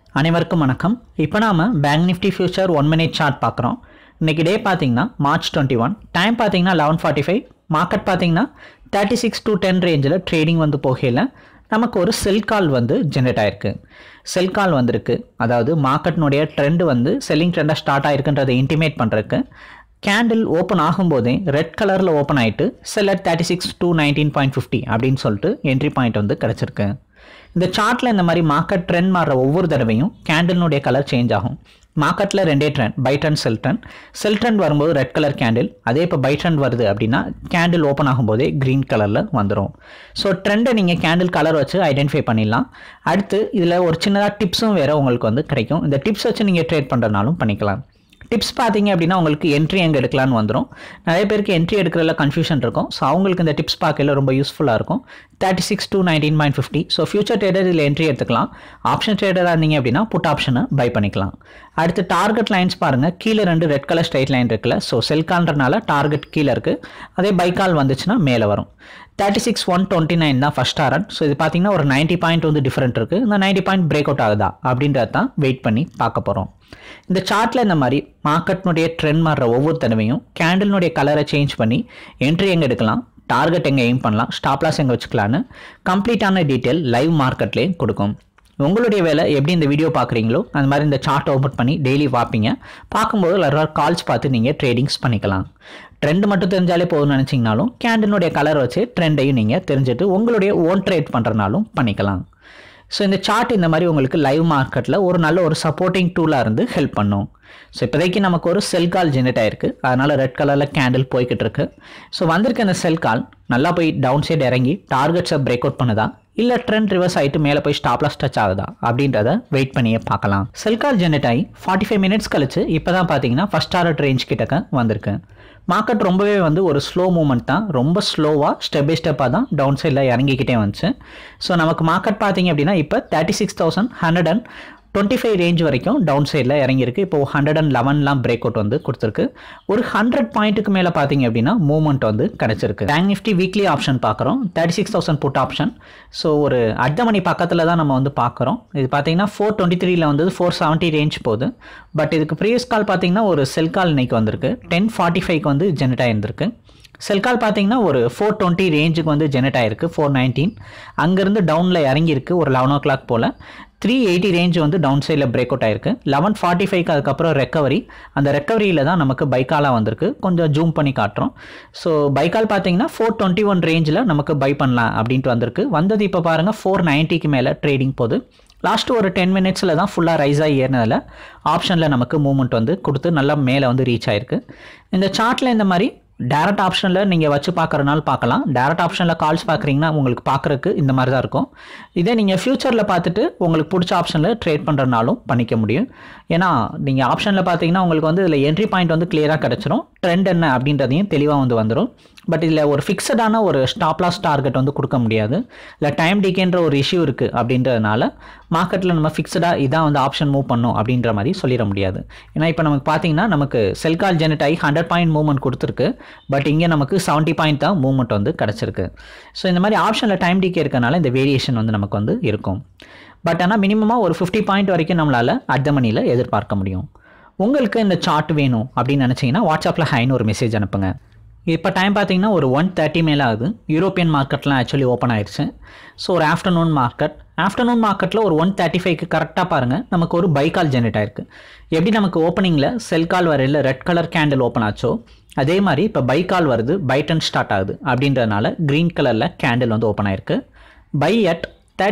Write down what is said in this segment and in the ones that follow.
அனைவருக்கும் வணக்கம். இப்போ நாம bank nifty future 1 minute chart பார்க்குறோம். இன்னைக்கு டே பார்த்தீங்கன்னா மார்ச் 21, டைம் பார்த்தீங்கன்னா 11:45, மார்க்கெட் பார்த்தீங்கன்னா 36 to 10 ரேஞ்சில் ட்ரேடிங் வந்து போகையில் நமக்கு ஒரு செல் கால் வந்து ஜென்ரேட் ஆயிருக்கு. செல் கால் வந்திருக்கு, அதாவது மார்க்கெட்னுடைய ட்ரெண்ட் வந்து செல்லிங் ட்ரெண்டாக ஸ்டார்ட் ஆயிருக்குன்றதை இன்டிமேட் பண்ணுறதுக்கு கேண்டில் ஓப்பன் ஆகும்போதே ரெட் கலரில் ஓப்பன் ஆகிட்டு செல் அட் 36 to 19.50 அப்படின்னு சொல்லிட்டு என்ட்ரி பாயிண்ட் வந்து கிடச்சிருக்கு. இந்த சார்ட்டில் இந்த மாதிரி மார்க்கெட் ட்ரெண்ட் மாறுற ஒவ்வொரு தடவையும் கேண்டில்னுடைய கலர் சேஞ்ச் ஆகும். மார்க்கெட்டில் ரெண்டே trend, buy trend sell trend. Sell trend வரும்போது ரெட் கலர் கேண்டில், அதே இப்போ பை ட்ரெண்ட் வருது அப்படின்னா கேண்டில் ஓப்பன் ஆகும்போதே க்ரீன் கலரில் வந்துடும். ஸோ ட்ரெண்டை நீங்கள் கேண்டில் கலர் வச்சு ஐடென்டிஃபை பண்ணிடலாம். அடுத்து இதில் ஒரு சின்னதாக டிப்ஸும் வேறு உங்களுக்கு வந்து கிடைக்கும். இந்த டிப்ஸ் வச்சு நீங்கள் ட்ரேட் பண்ணுறதுனாலும் பண்ணிக்கலாம். டிப்ஸ் பார்த்தீங்க அப்படின்னா உங்களுக்கு என்ட்ரி எங்கே எடுக்கலான்னு வந்துடும். நிறைய பேருக்கு என்ட்ரி எடுக்கிறதுல கன்ஃபியூஷன் இருக்கும். ஸோ அவங்களுக்கு இந்த டிப்ஸ் பார்க்கல ரொம்ப யூஸ்ஃபுல்லாக இருக்கும். 36 to 19.50. ஸோ ஃபியூச்சர் ட்ரேடர் இதில் என்ட்ரி எடுத்துக்கலாம். ஆப்ஷன் ட்ரேடராக இருந்தீங்க அப்படின்னா புட் ஆப்ஷனை பை பண்ணிக்கலாம். அடுத்து டார்கெட் லைன்ஸ் பாருங்கள், கீழே 2 ரெட் கலர் ஸ்ட்ரைட் லைன் இருக்குல்ல. ஸோ செல் கால்ன்றனால டார்கெட் கீழே இருக்குது, அதே பை கால் வந்துச்சுன்னா மேலே வரும். 36,129 தான் ஃபஸ்ட் டாரட். ஸோ இது பார்த்தீங்கன்னா ஒரு 90 பாயிண்ட் வந்து டிஃப்ரெண்ட் இருக்குது. இந்த 90 பாயிண்ட் பிரேக் அவுட் ஆகுதா அப்படின்றது தான் வெயிட் பண்ணி பார்க்க போகிறோம். இந்த சார்ட்டில் இந்த மாதிரி மார்க்கெட்னுடைய ட்ரெண்ட் மாறுற ஒவ்வொரு தடவையும் கேண்டில்னுடைய கலரை சேஞ்ச் பண்ணி என்ட்ரி எங்கே எடுக்கலாம், டார்கெட் எங்கே எய்ம் பண்ணலாம், ஸ்டாப் லாஸ் எங்கே வச்சுக்கலான்னு கம்ப்ளீட்டான டீட்டெயில் லைவ் மார்க்கெட்லேயே கொடுக்கும். உங்களுடைய வேலை எப்படி இந்த வீடியோ பார்க்குறீங்களோ அந்த மாதிரி இந்த சார்ட் ஓப்பன் பண்ணி டெய்லி பார்ப்பீங்க. பார்க்கும்போது நிறைய கால்ஸ் பார்த்து நீங்கள் ட்ரேடிங்ஸ் பண்ணிக்கலாம். ட்ரெண்ட் மட்டும் தெரிஞ்சாலே போதும்னு நினச்சிங்கனாலும் கேண்டிலுடைய கலர் வச்சு ட்ரெண்டையும் நீங்கள் தெரிஞ்சுட்டு உங்களுடைய ஓன் ட்ரேட் பண்ணுறனாலும் பண்ணிக்கலாம். ஸோ இந்த சார்ட் இந்த மாதிரி உங்களுக்கு லைவ் மார்க்கெட்டில் ஒரு நல்ல ஒரு சப்போர்ட்டிங் டூலாக இருந்து ஹெல்ப் பண்ணும். ஸோ இப்போதைக்கு நமக்கு ஒரு செல் கால் ஜென்ரேட் ஆயிருக்கு, அதனால் ரெட் கலரில் கேண்டில் போய்கிட்டு இருக்கு. ஸோ வந்திருக்க இந்த செல் கால் நல்லா போய் டவுன் சைடு இறங்கி டார்கெட்ஸை பிரேக் அவுட் பண்ணுதா, இல்லை ட்ரெண்ட் ரிவர்ஸ் ஆகிட்டு மேலே போய் ஸ்டாப் லாஸ் டச் ஆகுதா அப்படின்றத வெயிட் பண்ணியே பார்க்கலாம். செல் கால் ஜென்ரேட் ஆகி 45 மினிட்ஸ் கழிச்சு இப்போ தான் பார்த்தீங்கன்னா ஃபஸ்ட் டாரட் ரேஞ்ச் கிட்டக்க வந்திருக்கு. மார்க்கெட் ரொம்பவே வந்து ஒரு ஸ்லோ மூவ்மெண்ட் தான், ரொம்ப ஸ்லோவாக ஸ்டெப் பை ஸ்டெப்பாக தான் டவுன் சைடில் இறங்கிக்கிட்டே வந்துச்சு. ஸோ நமக்கு மார்க்கெட் பார்த்தீங்க அப்படின்னா இப்போ 36,125 ரேஞ்ச் வரைக்கும் டவுன் சைடில் இறங்கியிருக்கு. இப்போ 111 பிரேக் அவுட் வந்து கொடுத்துருக்கு. ஒரு 100 பாயிண்ட்டுக்கு மேலே பார்த்தீங்க அப்படின்னா மூவ்மெண்ட் வந்து கிடச்சிருக்கு. பேங்க் நிஃப்டி வீக்லி ஆப்ஷன் பார்க்குறோம், 36,000 புட் ஆப்ஷன். ஸோ ஒரு அட் மணி பக்கத்தில் தான் நம்ம வந்து பார்க்குறோம். இது பார்த்தீங்கன்னா 423 வந்து 470 ரேஞ்ச் போகுது. பட் இதுக்கு ப்ரீவியஸ் கால் பார்த்தீங்கன்னா ஒரு செல் கால் இன்னைக்கு வந்திருக்கு, 10:45 வந்து ஜெனரேட் ஆகிருந்திருக்கு. செல் கால் பார்த்தீங்கன்னா ஒரு 420 ரேஞ்சுக்கு வந்து ஜெனரேட் ஆகிருக்கு, 419. அங்கேருந்து டவுனில் இறங்கியிருக்கு ஒரு 11 o'clock போல். 380 ரேஞ்ச் வந்து டவுன் சைடில் பிரேக் அவுட் ஆயிருக்கு. 11:45 அதுக்கப்புறம் ரெக்கவரி. அந்த ரெக்கவரியில் தான் நமக்கு பைக்காலாக வந்திருக்கு. கொஞ்சம் ஜூம் பண்ணி காட்டுறோம். ஸோ பைக்கால் பார்த்தீங்கன்னா 421 ரேஞ்சில் நமக்கு பை பண்ணலாம் அப்படின்ட்டு வந்திருக்கு. வந்தது இப்போ பாருங்கள் 490க்கு மேலே ட்ரேடிங் போகுது. லாஸ்ட்டு ஒரு 10 மினிட்ஸில் தான் ஃபுல்லாக ரைஸ் ஆகி ஏறினதில் ஆப்ஷனில் நமக்கு மூவ்மெண்ட் வந்து கொடுத்து நல்லா மேலே வந்து ரீச் ஆயிருக்கு. இந்த சார்ட்டில் இந்த மாதிரி டேரக்ட் ஆப்ஷனில் நீங்கள் வச்சு பார்க்குறனால பார்க்கலாம். டேரக்ட் ஆப்ஷனில் கால்ஸ் பார்க்குறீங்கன்னா உங்களுக்கு பார்க்குறக்கு இந்த மாதிரி தான் இருக்கும். இதே நீங்கள் ஃபியூச்சரில் பார்த்துட்டு உங்களுக்கு பிடிச்ச ஆப்ஷனில் ட்ரேட் பண்ணுறதுனாலும் பண்ணிக்க முடியும். ஏன்னா நீங்கள் ஆப்ஷனில் பார்த்தீங்கன்னா உங்களுக்கு வந்து இதில் என்ட்ரி பாயிண்ட் வந்து கிளியராக கிடச்சிரும், ட்ரெண்ட் என்ன அப்படின்றதையும் தெளிவாக வந்து வந்துடும். பட் இதில் ஒரு ஃபிக்ஸடான ஒரு ஸ்டாப் லாஸ் டார்கெட் வந்து கொடுக்க முடியாது. இல்லை டைம் டிகேன்ற ஒரு இஷ்யூ இருக்குது அப்படின்றதுனால மார்க்கெட்டில் நம்ம ஃபிக்ஸடாக இதான் வந்து ஆப்ஷன் மூவ் பண்ணணும் அப்படின்ற மாதிரி சொல்லிட முடியாது. ஏன்னா இப்போ நமக்கு பார்த்தீங்கன்னா நமக்கு செல் கால் ஜெனரேட் ஆகி 100 பாயிண்ட் மூவ்மெண்ட் கொடுத்துருக்கு. பட் இங்கே நமக்கு 70 பாயிண்ட் தான் மூவ்மெண்ட் வந்து கிடச்சிருக்கு. ஸோ இந்த மாதிரி ஆப்ஷனில் டைம் டிகே இருக்கனால இந்த வேரியேஷன் வந்து நமக்கு வந்து இருக்கும். பட் ஆனால் மினிமமாக ஒரு 50 பாயிண்ட் வரைக்கும் நம்மளால் அட் மணியில் எதிர்பார்க்க முடியும். உங்களுக்கு இந்த சார்ட் வேணும் அப்படின்னு நினச்சிங்கன்னா வாட்ஸ்அப்பில் ஹைன்னு ஒரு மெசேஜ் அனுப்புங்க. இப்போ டைம் பார்த்தீங்கன்னா ஒரு 1:30 மேலே ஆகுது. யூரோப்பியன் மார்க்கெட்லாம் ஆக்சுவலி ஓப்பன் ஆயிடுச்சு. ஸோ ஒரு ஆஃப்டர்நூன் மார்க்கெட்டில் ஒரு 1:35க்கு கரெக்டாக பாருங்கள் நமக்கு ஒரு பை கால் ஜென்ரேட் ஆயிருக்கு. எப்படி நமக்கு ஓப்பனிங்கில் செல் கால் வரையில் ரெட் கலர் கேண்டில் ஓப்பன் ஆச்சோ அதே மாதிரி இப்போ பை கால் வருது, பை ட்ரெண்ட் ஸ்டார்ட் ஆகுது அப்படின்றதுனால க்ரீன் கலரில் கேண்டில் வந்து ஓப்பன் ஆயிருக்கு. பை அட்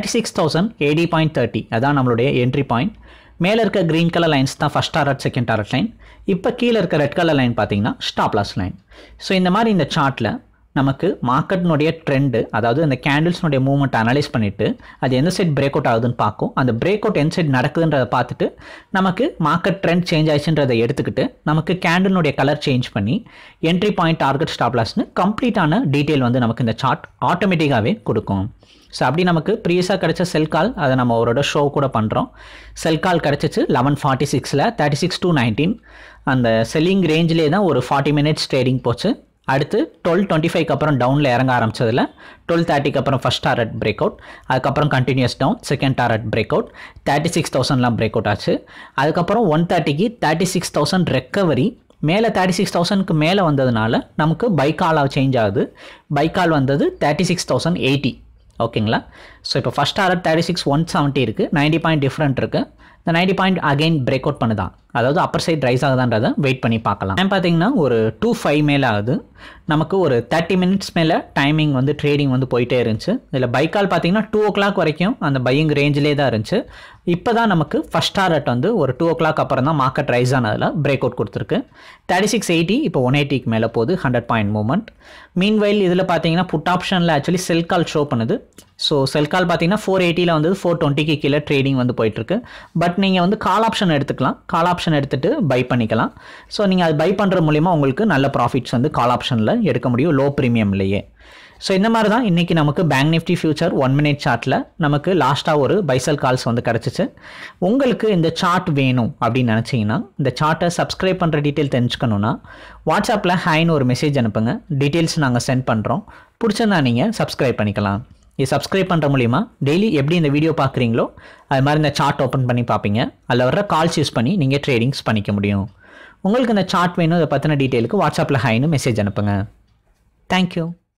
36,080.30 அதான் நம்மளுடைய என்ட்ரி பாயிண்ட். மேலே இருக்க க்ரீன் கலர் லைன்ஸ் தான் first target, second target line. இப்போ கீழே இருக்க ரெட் கலர் லைன் பார்த்தீங்கன்னா ஸ்டாப் லாஸ் லைன். ஸோ இந்த மாதிரி இந்த சார்ட்டில் நமக்கு மார்க்கெட்னுடைய ட்ரெண்டு, அதாவது அந்த கேண்டில்ஸ்னுடைய மூவ்மெண்ட் அனலைஸ் பண்ணிவிட்டு அது எந்த சைட் பிரேக் அவுட் ஆகுதுன்னு பார்க்கும். அந்த பிரேக் அவுட் எந்த சைட் நடக்குதுன்றதை பார்த்துட்டு நமக்கு மார்க்கெட் ட்ரெண்ட் சேஞ்ச் ஆயிடுச்சுன்றதை எடுத்துக்கிட்டு நமக்கு கேண்டிலுடைய கலர் சேஞ்ச் பண்ணி என்ட்ரி பாயிண்ட், டார்கெட், ஸ்டாப் லாஸ்னு கம்ப்ளீட்டான டீட்டெயில் வந்து நமக்கு இந்த சார்ட் ஆட்டோமேட்டிக்காகவே கொடுக்கும். ஸோ அப்படி நமக்கு ப்ரீவியஸாக கிடைச்ச செல் கால் அதை நம்ம அவரோட ஷோ கூட பண்ணுறோம். செல் கால் கிடச்சிச்சு 11:46 36 to 19. அந்த செல்லிங் ரேஞ்சிலே தான் ஒரு 40 மினிட்ஸ் ட்ரேடிங் போச்சு. அடுத்து 12:25க்கு அப்புறம் டவுனில் இறங்க ஆரம்பிச்சதில் 12:30க்கு அப்புறம் ஃபஸ்ட் டாரட் பிரேக் அவுட், அதுக்கப்புறம் continues down, second target break out, 36,000லாம் பிரேக் அவுட் ஆச்சு. அதுக்கப்புறம் 1:30க்கு 36,000 ரெக்கவரி, மேலே 36,000க்கு மேலே வந்ததுனால நமக்கு பை காலாக சேஞ்ச் ஆகுது. பை கால் வந்தது 36,080. ஓகேங்களா. ஸோ இப்போ ஃபஸ்ட் டாரட் 36,170 இருக்குது, 90 பாயிண்ட் டிஃப்ரெண்ட் இருக்குது. இந்த 90 பாயிண்ட் அகைன் பிரேக் அவுட் பண்ணுதான், அதாவது அப்பர் சைட் ரைஸ் ஆகுதான்றதை வெயிட் பண்ணி பார்க்கலாம். டைம் பார்த்தீங்கன்னா ஒரு 2:05 மேலே ஆகுது. நமக்கு ஒரு 30 மினிட்ஸ் மேலே டைமிங் வந்து ட்ரேடிங் வந்து போயிட்டே இருந்துச்சு. இதில் பைக்கால் பார்த்தீங்கன்னா 2 o'clock வரைக்கும் அந்த பையிங் ரேஞ்சிலே தான் இருந்துச்சு. இப்போ தான் நமக்கு ஃபஸ்ட் டாரட் வந்து ஒரு 2 o'clock அப்புறம் தான் மார்க்கெட் ரைஸ் ஆனதில் பிரேக் அவுட் கொடுத்துருக்கு. 3680 இப்போ 180க்கு மேலே போகுது, 100 பாயிண்ட் மூவ்மெண்ட். மீன்வைல் இதில் பார்த்தீங்கன்னா புட் ஆப்ஷனில் ஆக்சுவலி செல் கால் ஷோ பண்ணுது. ஸோ செல் கால் பார்த்தீங்கன்னா 480ல் வந்து 420க்கு கீழே ட்ரேடிங் வந்து போயிட்டுருக்கு. பட் நீங்கள் வந்து கால் ஆப்ஷன் எடுத்துக்கலாம், கால் ஆப்ஷன் எடுத்துகிட்டு பை பண்ணிக்கலாம். ஸோ நீங்கள் அது பை பண்ணுற மூலிமா உங்களுக்கு நல்ல ப்ராஃபிட்ஸ் வந்து கால் ஆப்ஷனில் எடுக்க முடியும், லோ ப்ரீமியம்லேயே. ஸோ இந்த மாதிரி தான் இன்றைக்கி நமக்கு பேங்க் நிஃப்டி ஃபியூச்சர் 1 minute சார்ட்டில் நமக்கு லாஸ்ட்டாக ஒரு பைசல் கால்ஸ் வந்து கிடச்சிச்சு. உங்களுக்கு இந்த சார்ட் வேணும் அப்படின்னு நினச்சிங்கன்னா, இந்த சார்ட்டை சப்ஸ்கிரைப் பண்ணுற டீட்டெயில் தெரிஞ்சுக்கணுன்னா வாட்ஸ்அப்பில் ஹைன்னு ஒரு மெசேஜ் அனுப்புங்க, டீட்டெயில்ஸ் நாங்கள் சென்ட் பண்ணுறோம். பிடிச்சிருந்தா நீங்கள் சப்ஸ்கிரைப் பண்ணிக்கலாம். இது சப்ஸ்கிரைப் பண்ணுற மூலிமா டெய்லி எப்படி இந்த வீடியோ பார்க்குறீங்களோ அது மாதிரி இந்த சார்ட் ஓப்பன் பண்ணி பார்ப்பீங்க. அதில் வர கால்ஸ் யூஸ் பண்ணி நீங்கள் ட்ரேடிங்ஸ் பண்ணிக்க முடியும். உங்களுக்கு இந்த சார்ட் வேணும், இதை பற்றின டீட்டெயிலுக்கு வாட்ஸ்அப்பில் ஹைன்னு மெசேஜ் அனுப்புங்க. தேங்க்யூ.